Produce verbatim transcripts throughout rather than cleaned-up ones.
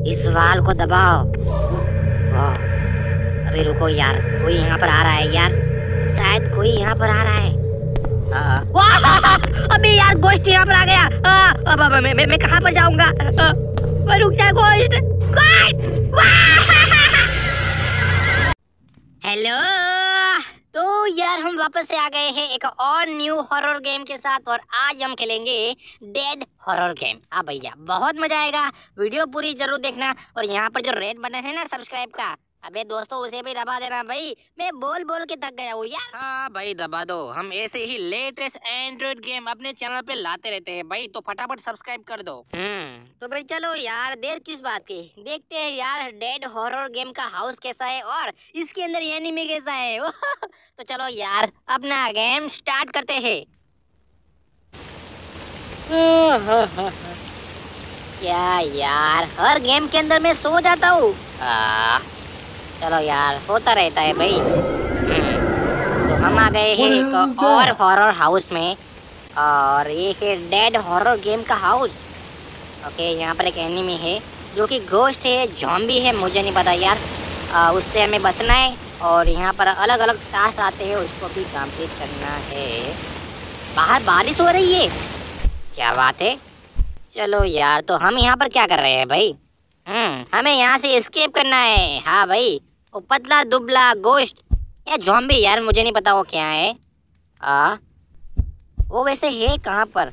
इस वाल को दबाओ। वाह, अभी रुको यार, कोई यहाँ पर आ रहा है यार, शायद कोई यहाँ पर आ रहा है। आ, वाह, अबे यार गोश्त यहाँ पर आ गया। आ, अब, अब, मैं, मैं, मैं कहाँ पर जाऊँगा? रुक जा गोश्त। हेलो, तो यार हम वापस से आ गए हैं एक और न्यू हॉरर गेम के साथ, और आज हम खेलेंगे डेड हॉरर गेम। हाँ भैया, बहुत मजा आएगा, वीडियो पूरी जरूर देखना। और यहाँ पर जो रेड बटन है ना सब्सक्राइब का, अबे दोस्तों उसे भी दबा देना भाई, मैं बोल बोल के थक गया हूँ यार। हाँ भाई दबा दो, हम ऐसे ही लेटेस्ट एंड्रॉइड गेम अपने चैनल पे लाते रहते हैं भाई, तो फटाफट सब्सक्राइब कर दो। हम्म तो भाई चलो यार, देर किस बात की, देखते हैं यार डेड हॉरर गेम का हाउस कैसा है और इसके अंदर एनिमी कैसा है। तो चलो यार अपना गेम स्टार्ट करते हैं। क्या यार, हर गेम के अंदर मैं सो जाता हूँ। चलो यार, होता रहता है भाई। तो हम आ गए हैं एक और हॉरर हाउस में, और ये है डेड हॉरर गेम का हाउस। ओके, यहाँ पर एक एनिमी है जो कि घोस्ट है, ज़ॉम्बी है, मुझे नहीं पता यार। आ, उससे हमें बचना है, और यहाँ पर अलग अलग टास्क आते हैं, उसको भी कंप्लीट करना है। बाहर बारिश हो रही है, क्या बात है। चलो यार, तो हम यहाँ पर क्या कर रहे हैं भाई? हम्म हमें यहाँ से एस्केप करना है। हाँ भाई, वो पतला दुबला गोश्त या ज़ॉम्बी यार, मुझे नहीं पता वो क्या है। आ वो वैसे है कहाँ पर?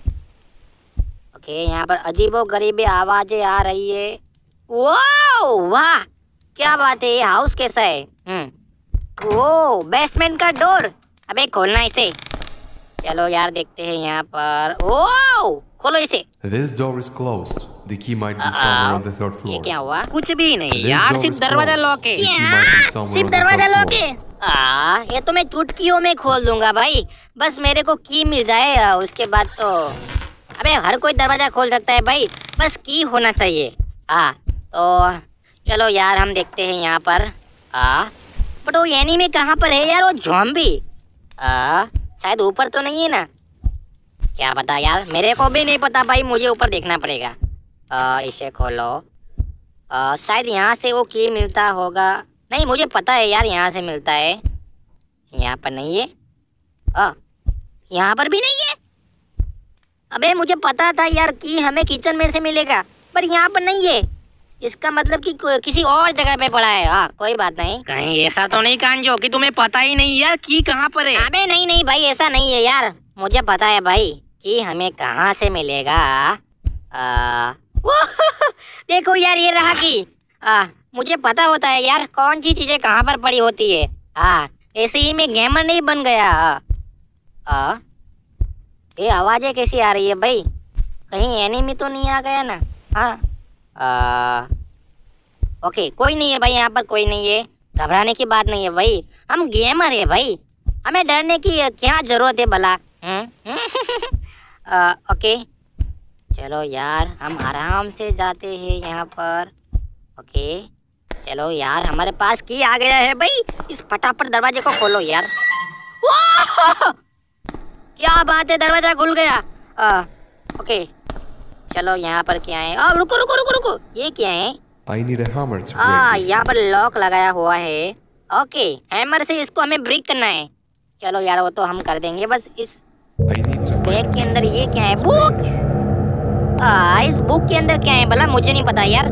ओके, यहाँ पर अजीबो गरीबी आवाजें आ रही है। वाह वाह, क्या बात है, ये हाउस कैसा है? हम्म वो बेसमेंट का डोर, अबे खोलना इसे। चलो यार देखते हैं यहाँ पर। ओह, खोलो इसे। This door is closed. The key might be somewhere on the third floor. ये क्या हुआ? कुछ भी नहीं यार, सिर्फ दरवाजा लॉक है। क्या? सिर्फ दरवाजा लॉक है? आ, ये तो मैं चुटकियों में खोल दूंगा भाई, बस मेरे को की मिल जाए, उसके बाद तो अबे हर कोई दरवाजा खोल सकता है भाई, बस की होना चाहिए। आ तो चलो यार हम देखते हैं यहाँ पर। आ बट वो एनिमी कहाँ पर है यार? वो ज़ॉम्बी आ शायद ऊपर तो नहीं है ना, क्या पता यार, मेरे को भी नहीं पता भाई, मुझे ऊपर देखना पड़ेगा। आ, इसे खोलो। आ, शायद यहाँ से वो की मिलता होगा, नहीं मुझे पता है यार, यहाँ से मिलता है। यहाँ पर नहीं है, आ, यहाँ पर भी नहीं है। अबे मुझे पता था यार कि हमें किचन में से मिलेगा, पर यहाँ पर नहीं है, इसका मतलब कि किसी और जगह पे पड़ा है। हाँ कोई बात नहीं। कहीं ऐसा तो नहीं कांजो कि तुम्हें पता ही नहीं यार की कहाँ पर है? अबे नहीं नहीं भाई, ऐसा नहीं है यार, मुझे पता है भाई कि हमें कहाँ से मिलेगा। आ, देखो यार, ये रहा कि आ, मुझे पता होता है यार कौन सी चीजें कहाँ पर पड़ी होती है। हाँ, ऐसे ही मैं गेमर नहीं बन गया। आ, ये आवाजें कैसी आ रही है भाई? कहीं एनिमी तो नहीं आ गया ना? हाँ आ, ओके, कोई नहीं है भाई, यहाँ पर कोई नहीं है, घबराने की बात नहीं है भाई, हम गेमर है भाई, हमें डरने की क्या जरूरत है भला? आ, ओके चलो यार, हम आराम से जाते हैं यहाँ पर। ओके चलो यार, हमारे पास की आ गया है भाई, इस फटाफट दरवाजे को खोलो यार। क्या बात है, दरवाजा खुल गया। आ, ओके चलो यहाँ पर क्या है? आ, रुको रुको रुको रुको, ये क्या है? I need a hammer to break uh, this. यहाँ पर लॉक लगाया हुआ है। ओके, हैमर से इसको हमें ब्रेक करना है। चलो यार, वो तो हम कर देंगे, बस इस I need some बैग के अंदर ये क्या है? items. बुक। आ, इस बुक के अंदर क्या है भला, मुझे नहीं पता यार।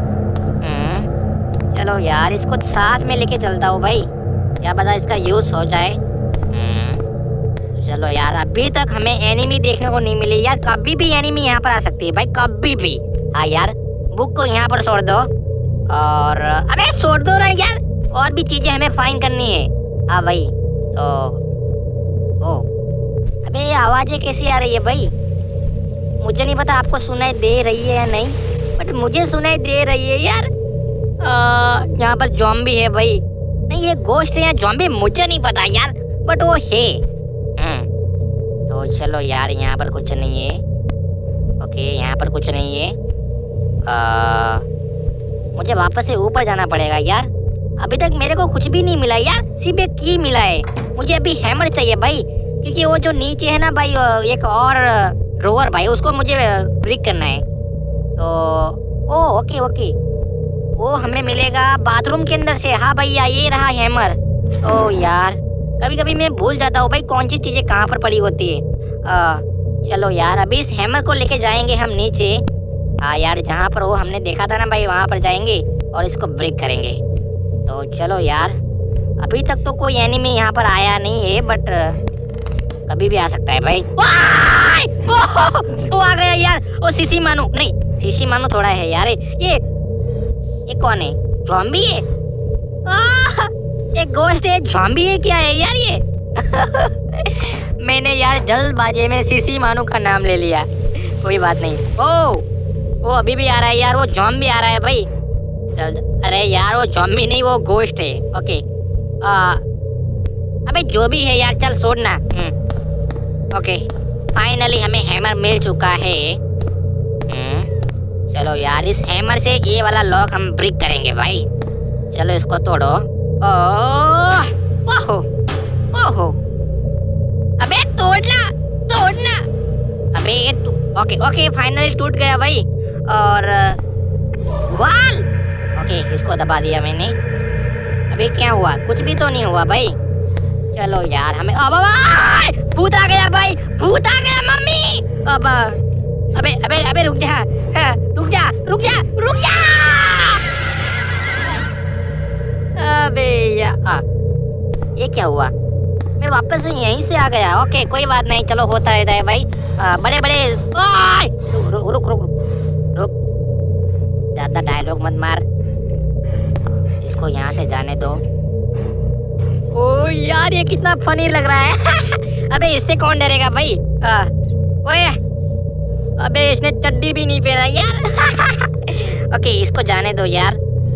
हम्म चलो यार, इसको साथ में लेके चलता हूँ भाई, क्या पता इसका यूज हो जाए। हम्म चलो यार, अभी तक हमें एनिमी देखने को नहीं मिली यार, कभी भी एनिमी यहाँ पर आ सकती है भाई, कभी भी। हाँ यार, बुक को यहाँ पर छोड़ दो, और अबे छोड़ दो ना यार, और भी चीजें हमें फाइंड करनी है। हाँ भाई, तो ओ अबे ये आवाजें कैसी आ रही है भाई? मुझे नहीं पता आपको सुनाई दे रही है या नहीं, बट मुझे सुनाई दे रही है यार। यहाँ पर ज़ॉम्बी है भाई, नहीं ये गोश्त है या ज़ॉम्बी मुझे नहीं पता यार, बट वो है। हम्म तो चलो यार, यहाँ पर कुछ नहीं है। ओके, यहाँ पर कुछ नहीं है। आ, मुझे वापस से ऊपर जाना पड़ेगा यार, अभी तक मेरे को कुछ भी नहीं मिला यार, सिर्फ एक की मिला है। मुझे अभी हैमर चाहिए भाई, क्योंकि वो जो नीचे है ना भाई, एक और ड्रॉवर भाई, उसको मुझे ब्रेक करना है। तो ओ ओके ओके, वो हमें मिलेगा बाथरूम के अंदर से। हाँ भैया ये रहा हैमर। ओ यार कभी कभी मैं भूल जाता हूँ भाई कौन सी चीजें कहाँ पर पड़ी होती है। आ, चलो यार अभी इस हैमर को लेके जाएंगे हम नीचे। हाँ यार जहाँ पर वो हमने देखा था ना भाई वहाँ पर जाएंगे और इसको ब्रेक करेंगे। तो चलो यार अभी तक तो कोई एनिमी यहाँ पर आया नहीं है बट कभी भी आ सकता है भाई। ओ, ओ, ओ आ गया यार। ओ सीसी मानू नहीं सीसी मानू थोड़ा है यार। ये ये कौन है? ज़ॉम्बी है? एक गोश्त है ज़ॉम्बी है क्या है यार ये? मैंने यार जल्दबाजी में सीसी मानू का नाम ले लिया। कोई बात नहीं। ओ वो अभी भी आ रहा है यार। वो ज़ॉम्बी आ रहा है भाई। चल अरे यार वो ज़ॉम्बी नहीं वो गोश्त है। ओके आ, अबे जो भी है यार चल छोड़ना। ओके फाइनली हमें हैमर मिल चुका है। चलो यार इस हैमर से ये वाला लॉक हम ब्रेक करेंगे भाई। चलो इसको तोड़ो। ओह ओहो ओहो अबे तोड़ना तोड़ना। अबे तू ओके ओके फाइनली टूट गया भाई। और वाल ओके इसको दबा दिया मैंने। अबे क्या हुआ? कुछ भी तो नहीं हुआ भाई। चलो यार हमें अब भूत आ गया भाई। भूत आ गया मम्मी। अब अबे अबे अबे रुक जा रुक जा रुक जा रुक जा। अबे यार ये क्या हुआ? मैं वापस से यहीं से आ गया। ओके कोई बात नहीं चलो होता रहता है भाई। आ, बड़े बड़े रुक रुक रुक रुक रुक ज्यादा डायलॉग मत मार। इसको यहाँ से जाने दो। ओ यार ये कितना फनी लग रहा है। अबे इससे कौन डरेगा भाई? आ, ओए अबे इसने चड्डी भी नहीं पहना यार। ओके इसको जाने दो यार।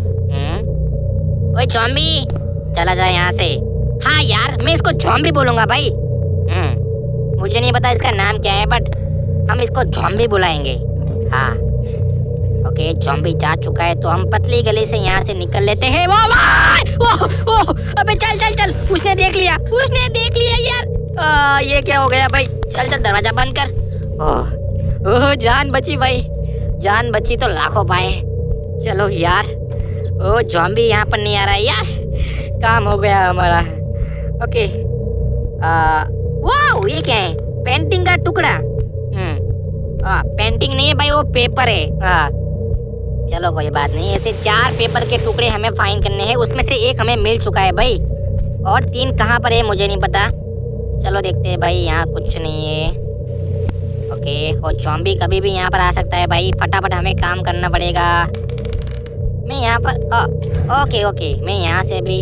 ओए ज़ॉम्बी चला जाए यहाँ से। हाँ यार मैं इसको ज़ॉम्बी बोलूंगा भाई। हम्म मुझे नहीं पता इसका नाम क्या है बट हम इसको ज़ॉम्बी बुलाएंगे। हाँ ओके ज़ॉम्बी जा चुका है तो हम पतली गली से यहाँ से निकल लेते हैं। वो वो वो अबे चल चल चल। उसने देख लिया उसने देख लिया यार। आ, ये क्या हो गया भाई? चल चल दरवाजा बंद कर। ओह ओह जान बची भाई। जान बची तो लाखों पाए। चलो यार ओ ज़ॉम्बी यहाँ पर नहीं आ रहा है यार। काम हो गया हमारा। ओके आ, वाह ये क्या है? पेंटिंग का टुकड़ा। हम्म आ, पेंटिंग नहीं है भाई वो पेपर है। आ, चलो कोई बात नहीं। ऐसे चार पेपर के टुकड़े हमें फाइंड करने हैं। उसमें से एक हमें मिल चुका है भाई और तीन कहाँ पर है मुझे नहीं पता। चलो देखते हैं भाई। यहाँ कुछ नहीं है। ओके और ज़ॉम्बी कभी भी यहाँ पर आ सकता है भाई। फटाफट हमें काम करना पड़ेगा। मैं यहाँ पर ओ, ओके ओके मैं यहाँ से भी।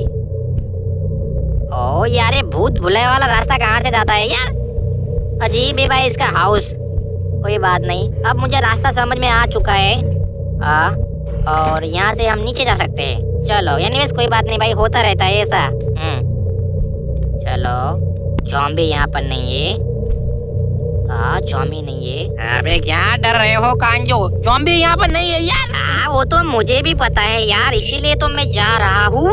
ओ यार ये भूत भुलाए वाला रास्ता कहाँ से जाता है यार? अजीब है भाई इसका हाउस। कोई बात नहीं अब मुझे रास्ता समझ में आ चुका है। आ, और यहाँ से हम नीचे जा सकते हैं। चलो एनीवेज कोई बात नहीं भाई होता रहता है ऐसा। चलो ज़ॉम्बी यहाँ पर नहीं है। हाँ ज़ॉम्बी नहीं है। अबे क्या डर रहे हो कांजो? ज़ॉम्बी यहाँ पर नहीं है यार। हाँ वो तो मुझे भी पता है यार इसीलिए तो मैं जा रहा हूँ।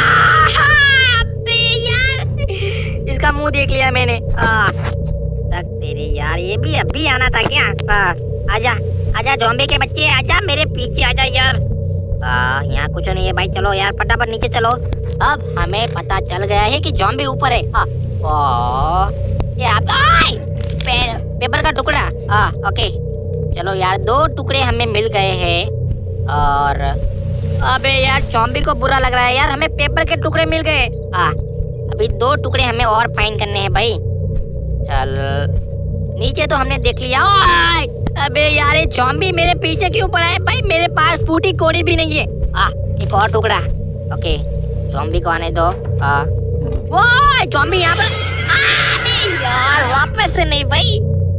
यार इसका मुंह देख लिया मैंने। आ, तक तेरी यार ये भी अभी आना था क्या? आ, आजा आजा ज़ॉम्बी के बच्चे आजा मेरे पीछे आजा यार। आ, यहाँ कुछ नहीं है भाई। चलो यार फटाफट नीचे चलो। अब हमें पता चल गया है कि ज़ॉम्बी ऊपर है। आ, ओ, ये आप पे, पेपर का टुकड़ा। आ, ओके चलो यार दो टुकड़े हमें मिल गए हैं। और अबे यार ज़ॉम्बी को बुरा लग रहा है यार। हमें पेपर के टुकड़े मिल गए। आ, अभी दो टुकड़े हमें और फाइंड करने हैं भाई। चल नीचे तो हमने देख लिया। ओए अबे यार ये ज़ॉम्बी मेरे पीछे क्यों पड़ा है भाई? मेरे पास फूटी कोड़ी भी नहीं है। आ एक और टुकड़ा। ओके ज़ॉम्बी को आने दो। आ वो ज़ॉम्बी यहाँ पर। अबे यार वापस से नहीं भाई।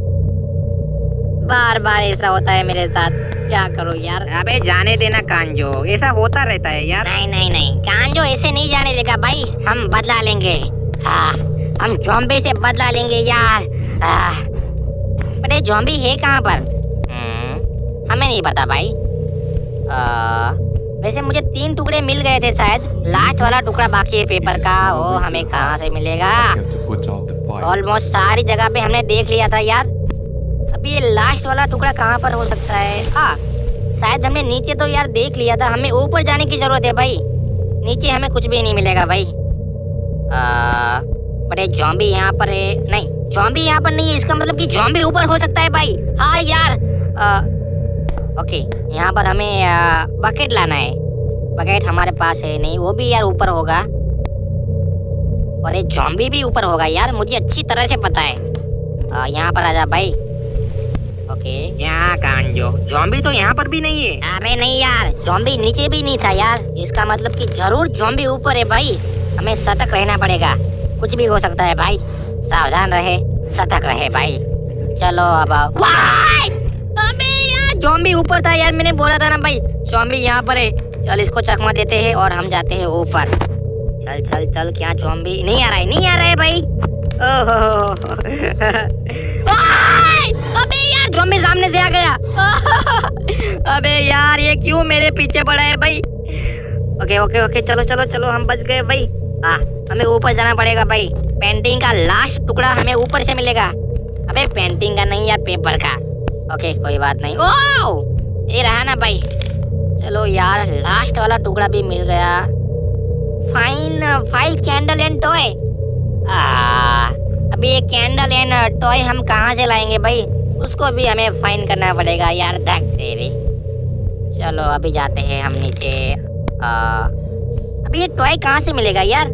बार बार ऐसा होता है मेरे साथ। क्या करो यार? अबे जाने देना कांजो ऐसा होता रहता है यार। नहीं नहीं नहीं कांजो ऐसे नहीं जाने देगा भाई। हम बदला लेंगे। हाँ हम ज़ॉम्बी से बदला लेंगे यार। बट ये ज़ॉम्बी है कहाँ पर? हमें नहीं पता भाई। आ, वैसे मुझे तीन टुकड़े मिल गए थे शायद। लास्ट वाला टुकड़ा बाकी है पेपर का। वो हमें कहाँ से मिलेगा? ऑलमोस्ट सारी जगह पे हमने देख लिया था यार। अभी ये लास्ट वाला टुकड़ा कहाँ पर हो सकता है? आ, शायद हमने नीचे तो यार देख लिया था, हमें ऊपर जाने की जरूरत है भाई। नीचे हमें कुछ भी नहीं मिलेगा भाई। आ, बड़े जॉम्बी यहाँ पर है। नहीं, जॉम्बी यहाँ पर नहीं है, इसका मतलब कि जॉम्बी ऊपर हो सकता है भाई। हाँ यार। आ, ओके, यहाँ पर हमें आ, बकेट लाना है। बकेट हमारे पास है नहीं, वो भी यार ऊपर होगा। और ये जॉम्बी भी ऊपर होगा यार, मुझे अच्छी तरह से पता है। आ, यहाँ पर आजा भाई। ओके। क्या कांजो, जॉम्बी तो यहाँ पर भी नहीं है। अबे नहीं यार, जॉम्बी नीचे भी नहीं था यार, इसका मतलब कि जरूर जॉम्बी ऊपर है भाई। हमें सतर्क रहना पड़ेगा, कुछ भी हो सकता है भाई। सावधान रहे, सतर्क रहे भाई। चलो अब। वाई! अबे यार जॉम्बी ऊपर था यार, मैंने बोला था ना भाई जॉम्बी यहाँ पर है। चल इसको चकमा देते हैं और हम जाते हैं ऊपर। चल चल चल, क्या जॉम्बी नहीं आ रहा है? नहीं आ रहा है भाई। ओहो। अबे यार जॉम्बी सामने से आ गया। अबे यार ये क्यों मेरे पीछे पड़ा है भाई? ओके ओके ओके, चलो चलो चलो, हम बच गए भाई। हाँ, हमें ऊपर जाना पड़ेगा भाई। पेंटिंग का लास्ट टुकड़ा हमें ऊपर से मिलेगा। अबे पेंटिंग का नहीं यार, पेपर का। ओके कोई बात नहीं। ओह, ये रहा ना भाई। चलो यार, लास्ट वाला टुकड़ा भी मिल गया। Fine five candle and toy. अभी ये कैंडल एंड टॉय हम कहाँ से लाएंगे भाई? उसको भी हमें फाइन करना पड़ेगा यार। धक तेरी। चलो अभी जाते हैं हम नीचे। आ, अभी ये टॉय कहाँ से मिलेगा यार?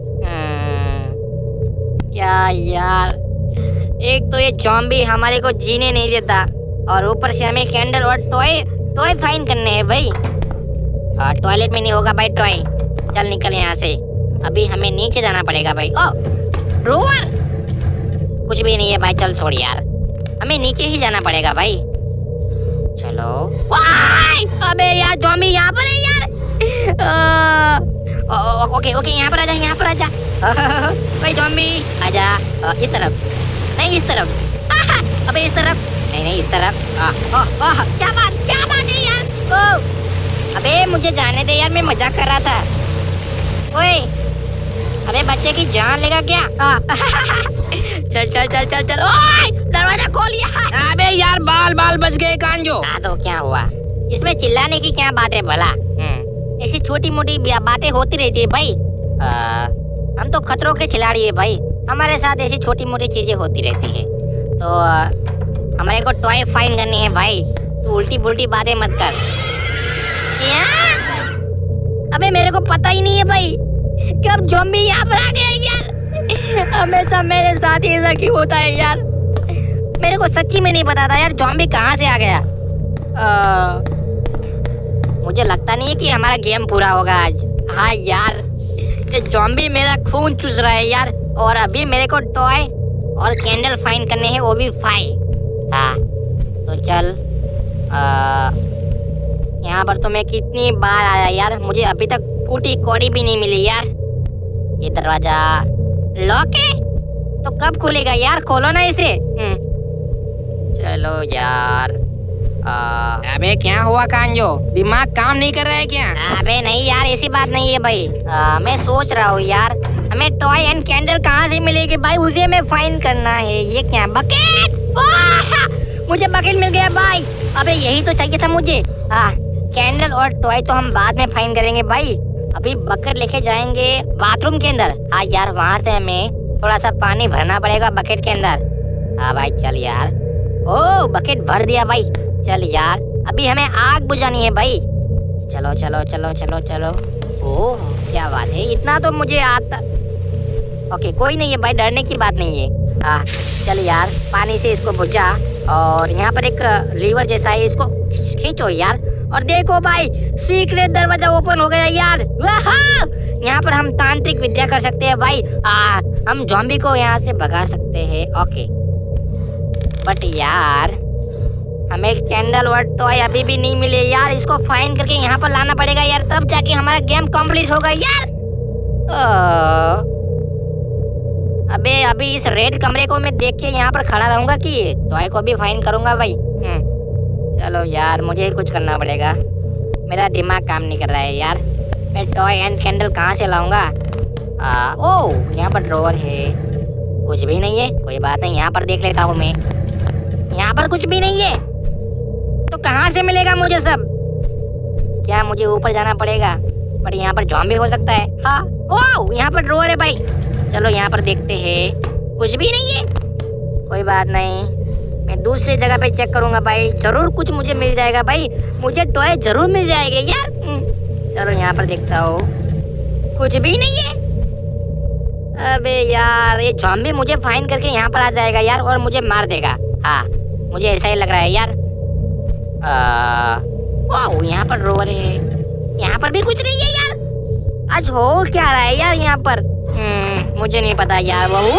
क्या यार, एक तो ये जॉम्बी हमारे को जीने नहीं देता और ऊपर से हमें कैंडल और टॉय टॉय फाइन करने हैं भाई। टॉयलेट में नहीं होगा भाई टॉय। चल निकल यहाँ से, अभी हमें नीचे जाना पड़ेगा भाई। ओ ड्रॉवर, कुछ भी नहीं है भाई। चल छोड़ यार, हमें नीचे ही जाना पड़ेगा भाई। चलो। वाई! अबे यार जॉम्बी यहाँ पर है यार। आ, ओ, ओके ओके, यहाँ पर आजा, यहाँ पर आजा। भाई जॉम्बी आजा। आ, इस तरफ नहीं, इस तरफ। अबे इस तरफ नहीं नहीं, इस तरफ। आ, ओ, ओ, क्या बात क्या बात है यार? ओ, अबे मुझे जाने दे यार, मैं मजाक कर रहा था। ओए, अबे बच्चे की जान लेगा क्या? चल चल चल चल चल। ओए, दरवाजा खोल यार। अबे यार, बाल बाल बच गए कांजो। हाँ तो क्या हुआ? इसमें चिल्लाने की क्या बात है भला? ऐसी छोटी मोटी बातें होती रहती है भाई। आ, हम तो खतरों के खिलाड़ी है भाई, हमारे साथ ऐसी छोटी मोटी चीजें होती रहती है। तो आ, हमारे को टॉय फाइन करनी है भाई। तू उल्टी पुल्टी बातें मत कर। क्या? अबे मेरे को पता ही नहीं है भाई, कब ज़ॉम्बी यहाँ पर आ गया यार। हमेशा मेरे साथ ही ऐसा क्यों होता है यार? मेरे को सच्ची में नहीं पता था यार ज़ॉम्बी कहाँ से आ गया। आ, मुझे लगता नहीं है कि हमारा गेम पूरा होगा आज। हाँ यार, ये ज़ॉम्बी मेरा खून चूस रहा है यार। और अभी मेरे को टॉय और कैंडल फाइन करने हैं, वो भी फाइन। हाँ तो चल। यहाँ पर तो मैं कितनी बार आया यार, मुझे अभी तक फूटी कौड़ी भी नहीं मिली यार। ये दरवाजा लॉक है तो कब खुलेगा यार? खोलो ना इसे। चलो यार। आ, अबे क्या हुआ कांजो, दिमाग काम नहीं कर रहा है क्या? अबे नहीं यार, ऐसी बात नहीं है भाई। आ, मैं सोच रहा हूँ यार, हमें टॉय एंड कैंडल कहाँ से मिलेगी भाई? उसे हमें फाइन करना है। ये क्या बकेट? मुझे बकेट मिल गया भाई। अबे यही तो चाहिए था मुझे। हाँ, कैंडल और टॉय तो हम बाद में फाइन करेंगे भाई। अभी बकेट लेके जाएंगे बाथरूम के अंदर। हाँ यार, वहाँ से हमें थोड़ा सा पानी भरना पड़ेगा बकेट के अंदर। हाँ भाई चल यार। ओ बकेट भर दिया भाई। चल यार, अभी हमें आग बुझानी है भाई। चलो चलो चलो चलो चलो। ओह क्या बात है, इतना तो मुझे आता। ओके कोई नहीं है भाई, डरने की बात नहीं है। हाँ चल यार, पानी से इसको बुझा। और यहाँ पर एक रिवर जैसा है, इसको खींचो यार। और देखो भाई, सीक्रेट दरवाजा ओपन हो गया यार। यहाँ पर हम तांत्रिक विद्या कर सकते हैं भाई। आ, हम ज़ॉम्बी को यहाँ से भगा सकते हैं। ओके बट यार, हमें कैंडल और टॉय अभी भी नहीं मिले यार। इसको फाइन करके यहाँ पर लाना पड़ेगा यार, तब जाके हमारा गेम कंप्लीट होगा यार। ओ, अबे अभी इस रेड कमरे को मैं देख के यहाँ पर खड़ा रहूंगा कि टॉय को भी फाइन करूंगा भाई? चलो यार, मुझे कुछ करना पड़ेगा, मेरा दिमाग काम नहीं कर रहा है यार। मैं टॉय एंड कैंडल कहाँ से लाऊंगा? ओह यहाँ पर ड्रॉवर है, कुछ भी नहीं है। कोई बात नहीं, यहाँ पर देख लेता हूँ मैं। यहाँ पर कुछ भी नहीं है तो कहाँ से मिलेगा मुझे सब? क्या मुझे ऊपर जाना पड़ेगा? पर यहाँ पर ज़ॉम्बी हो सकता है। हाँ, ओह यहाँ पर ड्रॉअर है भाई। चलो यहाँ पर देखते हैं, कुछ भी नहीं है। कोई बात नहीं, मैं दूसरी जगह पे चेक करूँगा भाई, जरूर कुछ मुझे मिल जाएगा भाई, मुझे टॉय जरूर मिल जाएंगे यार। चलो यहाँ पर देखता हूँ, कुछ भी नहीं है। अबे यार, ये ज़ॉम्बी मुझे फाइंड करके यहाँ पर आ जाएगा यार और मुझे मार देगा। हाँ, मुझे ऐसा ही लग रहा है यार। ओह यहाँ पर ड्रॉअर है, यहाँ पर भी कुछ नहीं है यार। आज हो क्या रहा है यार यहाँ पर? हम्म, मुझे नहीं पता यार। वो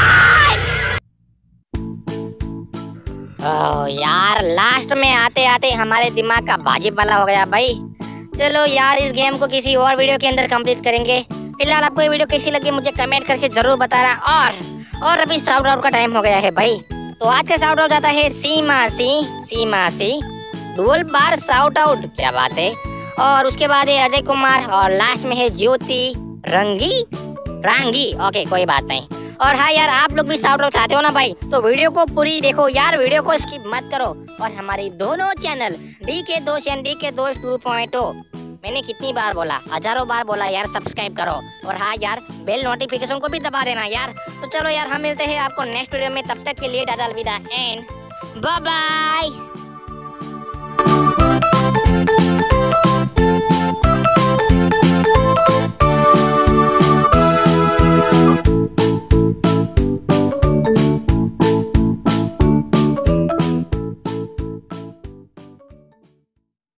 ओह यार, लास्ट में आते आते हमारे दिमाग का बाजी वाला हो गया भाई। चलो यार, इस गेम को किसी और वीडियो के अंदर कंप्लीट करेंगे। फिलहाल आपको ये वीडियो कैसी लगी मुझे कमेंट करके जरूर बताना। और और अभी साउट आउट का टाइम हो गया है भाई, तो आज का साउट आउट जाता है सीमा सी सीमा सी डुअल बार साउट आउट। क्या बात है। और उसके बाद है अजय कुमार और लास्ट में है ज्योति रंगी रांगी। ओके कोई बात नहीं। और हाँ यार, आप लोग भी साउट आउट चाहते हो ना भाई, तो वीडियो को पूरी देखो यार, वीडियो को स्किप मत करो। और हमारी दोनों चैनल डी के दोस्त एंड डी के दोस्त टू पॉइंट ओ, मैंने कितनी बार बोला, हजारों बार बोला यार, सब्सक्राइब करो। और हाँ यार, बेल नोटिफिकेशन को भी दबा देना यार। तो चलो यार, हम मिलते हैं आपको नेक्स्ट वीडियो में, तब तक के लिए टाटा अलविदा एंड बाय बाय।